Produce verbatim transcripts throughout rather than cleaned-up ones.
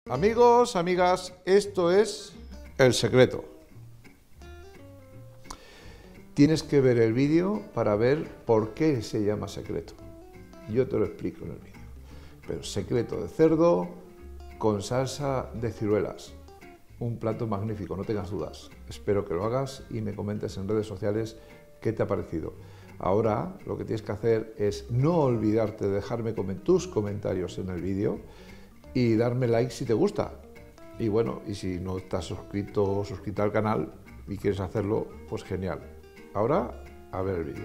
Amigos, amigas, esto es El Secreto. Tienes que ver el vídeo para ver por qué se llama secreto. Yo te lo explico en el vídeo. Pero secreto de cerdo con salsa de ciruelas. Un plato magnífico, no tengas dudas. Espero que lo hagas y me comentes en redes sociales qué te ha parecido. Ahora lo que tienes que hacer es no olvidarte de dejarme tus comentarios en el vídeo y darme like si te gusta. Y bueno, y si no estás suscrito o suscrita al canal y quieres hacerlo, pues genial. Ahora, a ver el vídeo.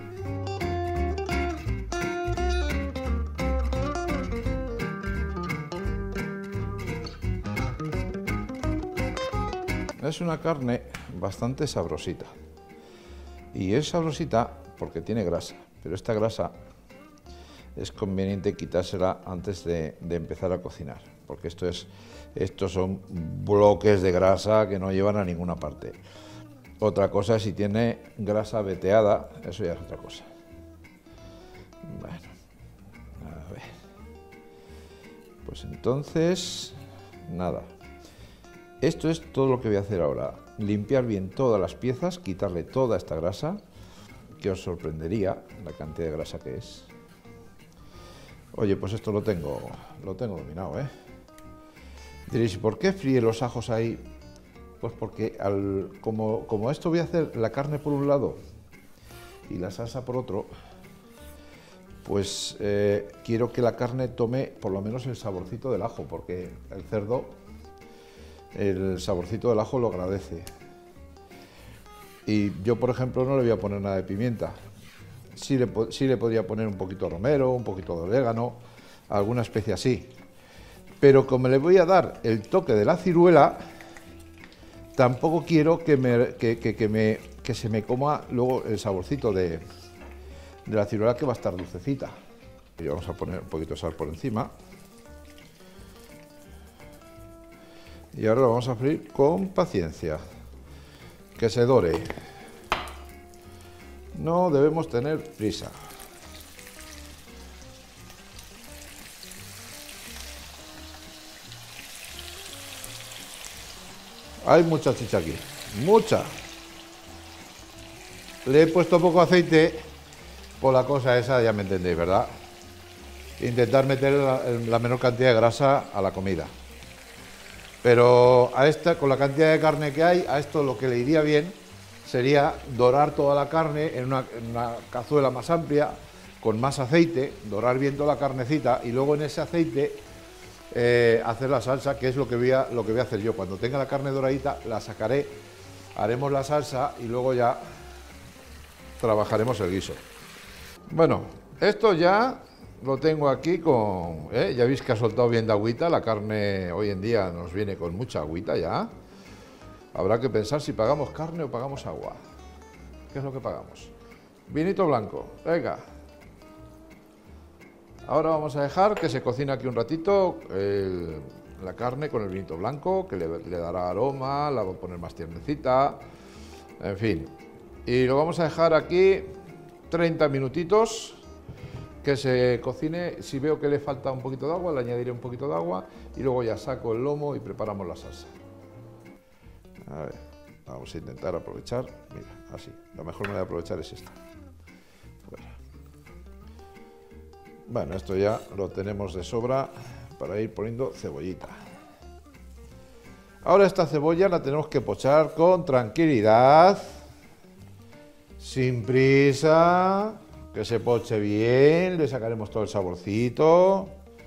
Es una carne bastante sabrosita. Y es sabrosita porque tiene grasa, pero esta grasa es conveniente quitársela antes de, de empezar a cocinar, porque esto es, estos son bloques de grasa que no llevan a ninguna parte. Otra cosa es si tiene grasa veteada, eso ya es otra cosa. Bueno, a ver. Pues entonces, nada. Esto es todo lo que voy a hacer ahora. Limpiar bien todas las piezas, quitarle toda esta grasa, que os sorprendería la cantidad de grasa que es. Oye, pues esto lo tengo, lo tengo dominado, ¿eh? Diréis, ¿por qué fríe los ajos ahí? Pues porque al, como, como esto voy a hacer la carne por un lado y la salsa por otro, pues eh, quiero que la carne tome por lo menos el saborcito del ajo, porque el cerdo, el saborcito del ajo lo agradece. Y yo, por ejemplo, no le voy a poner nada de pimienta. Sí le, sí le podría poner un poquito de romero, un poquito de orégano, alguna especie así. Pero como le voy a dar el toque de la ciruela, tampoco quiero que, me, que, que, que, me, que se me coma luego el saborcito de, de la ciruela, que va a estar dulcecita. Y vamos a poner un poquito de sal por encima. Y ahora lo vamos a freír con paciencia, que se dore. No debemos tener prisa. Hay mucha chicha aquí, mucha. Le he puesto poco aceite por la cosa esa, ya me entendéis, ¿verdad? Intentar meter la, la menor cantidad de grasa a la comida. Pero a esta, con la cantidad de carne que hay, a esto lo que le iría bien sería dorar toda la carne en una, en una cazuela más amplia, con más aceite, dorar bien toda la carnecita y luego en ese aceite eh, hacer la salsa, que es lo que, voy a, lo que voy a hacer yo. Cuando tenga la carne doradita, la sacaré, haremos la salsa y luego ya trabajaremos el guiso. Bueno, esto ya lo tengo aquí con... ¿eh? Ya veis que ha soltado bien de agüita, la carne hoy en día nos viene con mucha agüita ya. Habrá que pensar si pagamos carne o pagamos agua. ¿Qué es lo que pagamos? Vinito blanco, venga. Ahora vamos a dejar que se cocine aquí un ratito el, la carne con el vinito blanco, que le, le dará aroma, la va a poner más tiernecita, en fin. Y lo vamos a dejar aquí treinta minutitos, que se cocine. Si veo que le falta un poquito de agua, le añadiré un poquito de agua y luego ya saco el lomo y preparamos la salsa. A ver, vamos a intentar aprovechar, mira, así, la mejor manera de aprovechar es esta. Bueno, esto ya lo tenemos de sobra para ir poniendo cebollita. Ahora esta cebolla la tenemos que pochar con tranquilidad, sin prisa, que se poche bien, le sacaremos todo el saborcito,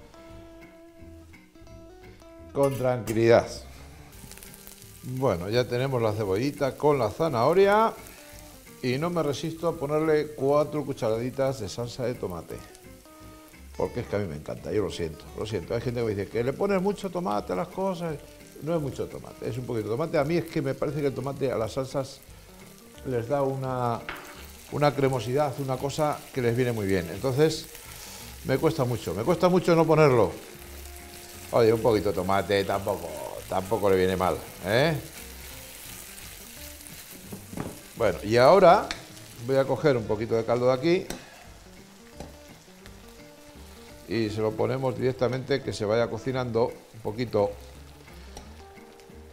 con tranquilidad. Bueno, ya tenemos la cebollita con la zanahoria y no me resisto a ponerle cuatro cucharaditas de salsa de tomate, porque es que a mí me encanta, yo lo siento, lo siento. Hay gente que me dice que le pones mucho tomate a las cosas. No es mucho tomate, es un poquito de tomate. A mí es que me parece que el tomate a las salsas les da una, una cremosidad, una cosa que les viene muy bien. Entonces me cuesta mucho, me cuesta mucho no ponerlo. Oye, un poquito de tomate tampoco... tampoco le viene mal, ¿eh? Bueno, y ahora voy a coger un poquito de caldo de aquí y se lo ponemos directamente, que se vaya cocinando un poquito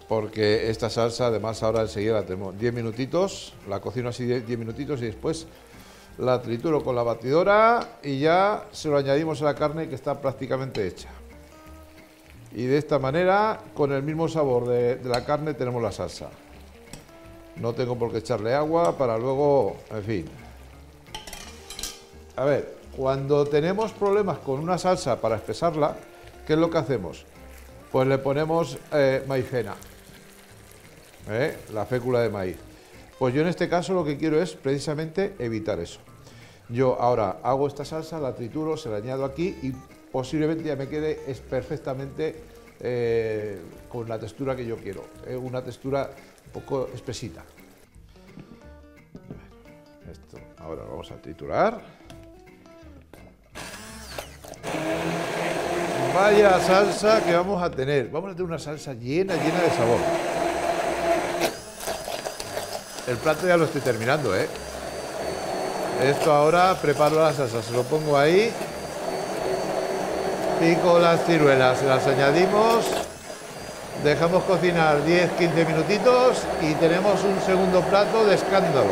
porque esta salsa además ahora enseguida la tenemos diez minutitos, la cocino así diez minutitos y después la trituro con la batidora y ya se lo añadimos a la carne que está prácticamente hecha. Y de esta manera, con el mismo sabor de, de la carne, tenemos la salsa. No tengo por qué echarle agua para luego, en fin. A ver, cuando tenemos problemas con una salsa para espesarla, ¿qué es lo que hacemos? Pues le ponemos eh, maicena, ¿eh? La fécula de maíz. Pues yo en este caso lo que quiero es precisamente evitar eso. Yo ahora hago esta salsa, la trituro, se la añado aquí y posiblemente ya me quede es perfectamente eh, con la textura que yo quiero, eh, una textura un poco espesita. Esto ahora vamos a triturar. Vaya salsa que vamos a tener. Vamos a tener una salsa llena, llena de sabor. El plato ya lo estoy terminando, ¿eh? Esto ahora preparo la salsa, se lo pongo ahí. Pico las ciruelas, las añadimos. Dejamos cocinar diez a quince minutitos y tenemos un segundo plato de escándalo.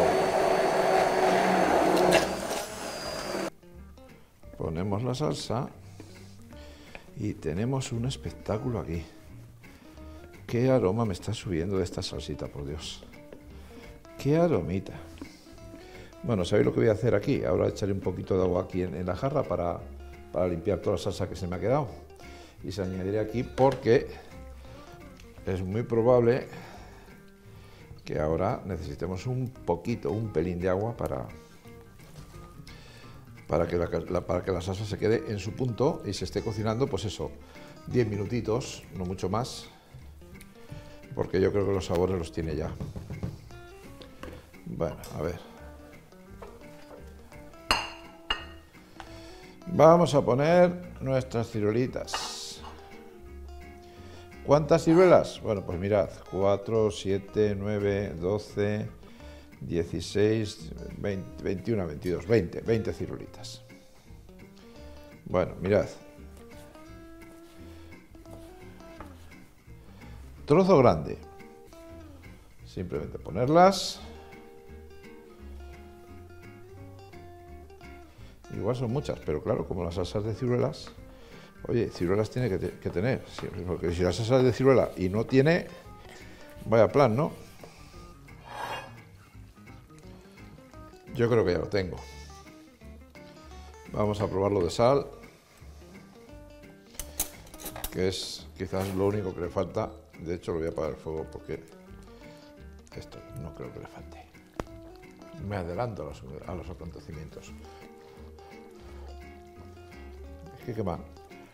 Ponemos la salsa y tenemos un espectáculo aquí. Qué aroma me está subiendo de esta salsita, por Dios. Qué aromita. Bueno, ¿sabéis lo que voy a hacer aquí? Ahora echaré un poquito de agua aquí en, en la jarra para, para limpiar toda la salsa que se me ha quedado. Y se añadiré aquí porque es muy probable que ahora necesitemos un poquito, un pelín de agua para, para, que la, la, para que la salsa se quede en su punto y se esté cocinando, pues eso, diez minutitos, no mucho más, porque yo creo que los sabores los tiene ya. Bueno, a ver. Vamos a poner nuestras ciruelitas. ¿Cuántas ciruelas? Bueno, pues mirad, cuatro, siete, nueve, doce, dieciséis, veinte, veintiuno, veintidós, veinte, veinte ciruelitas. Bueno, mirad. Trozo grande. Simplemente ponerlas. Igual son muchas, pero claro, como las salsas de ciruelas, oye, ciruelas tiene que, te, que tener, porque si la salsa es de ciruela y no tiene, vaya plan, ¿no? Yo creo que ya lo tengo. Vamos a probarlo de sal, que es quizás lo único que le falta. De hecho, lo voy a apagar el fuego porque esto no creo que le falte. Me adelanto a los, a los acontecimientos. Es que quema.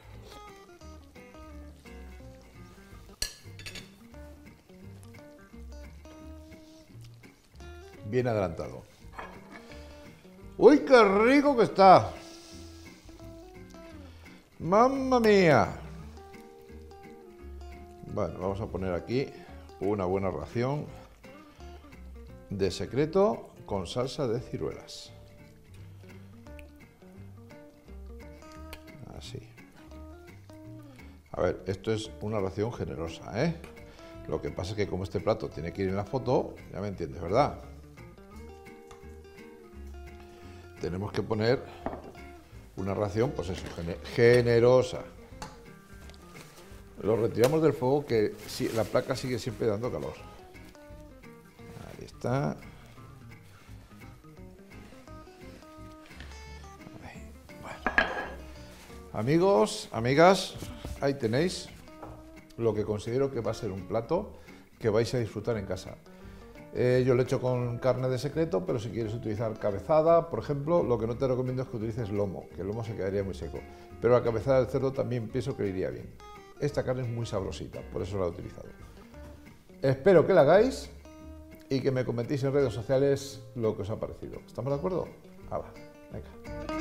Bien adelantado. ¡Uy, qué rico que está! ¡Mamma mía! Bueno, vamos a poner aquí una buena ración de secreto con salsa de ciruelas. Así. A ver, esto es una ración generosa, ¿eh? Lo que pasa es que como este plato tiene que ir en la foto, ya me entiendes, ¿verdad? Tenemos que poner una ración, pues eso, generosa. Lo retiramos del fuego, que sí, la placa sigue siempre dando calor. Ahí está. Ahí. Bueno. Amigos, amigas, ahí tenéis lo que considero que va a ser un plato que vais a disfrutar en casa. Eh, yo lo he hecho con carne de secreto, pero si quieres utilizar cabezada, por ejemplo, lo que no te recomiendo es que utilices lomo, que el lomo se quedaría muy seco. Pero la cabezada del cerdo también pienso que le iría bien. Esta carne es muy sabrosita, por eso la he utilizado. Espero que la hagáis y que me comentéis en redes sociales lo que os ha parecido. ¿Estamos de acuerdo? Ahora, venga.